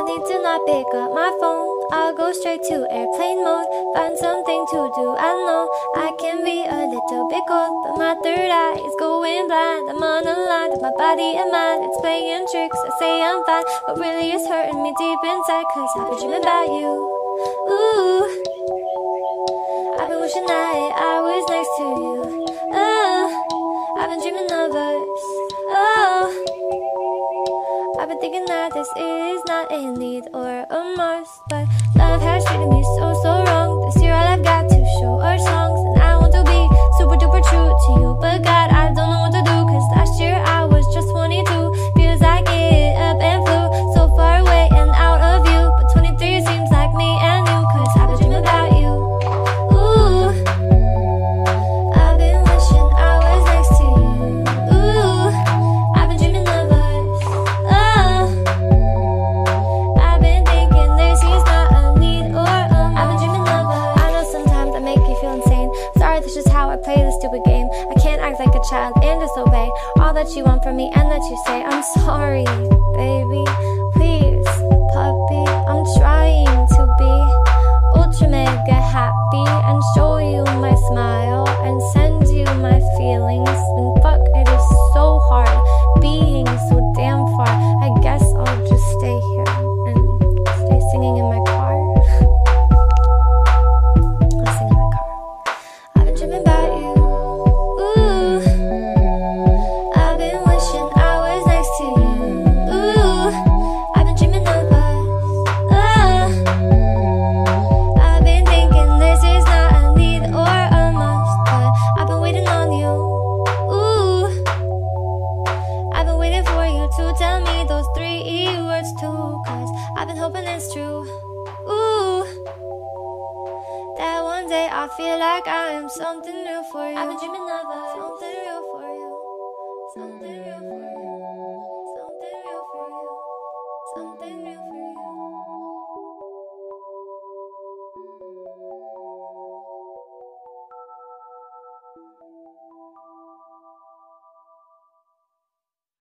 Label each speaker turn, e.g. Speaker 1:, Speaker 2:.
Speaker 1: need to not pick up my phone. I'll go straight to airplane mode, find something to do. I know I can be a little bit cold, but my third eye is going blind. I'm unaligned with my body and mind. It's playing tricks, I say I'm fine, but really it's hurting me deep inside, cause I've been dreaming about you. Ooh, I've been wishing I was next to you. Oh, I've been dreaming of us. Oh, I've been thinking that this is not a need or a must, but love has treated me so wrong. This year all I've got to show are songs, and I want to be super duper true to you, but God, I don't know what to do, cause last year I was just 22. Feels like it up and flew so far away and out of you, but 23 seems like me and you, cause I've been dreaming about you. Ooh, I've been wishing I was next to you. Ooh, I've been dreaming of us. Oh, I've been thinking this is not a need or a must. I've been dreaming of us. I know sometimes I make you feel insane. Sorry, that's just how I play this stupid game. I can't act like a child and disobey all that you want from me and that you say. I'm sorry, baby, please, puppy. I'm trying to be ultra mega happy and show you my smile and send you my feelings. And fuck, it is so hard being so damn far. I guess I'll just stay here and stay singing in my car. I'll sing in my car. I've been dreaming about you. Ooh, I've been wishing I was next to you. Ooh, I've been dreaming of us. Oh, I've been thinking this is not a need or a must, but I've been waiting on you. Ooh, I've been waiting for you to tell me those 3 words too, cause I've been hoping it's true. Ooh, that one day I feel like I am something real for you. I've been dreaming of us. Something real for you. Something real for you.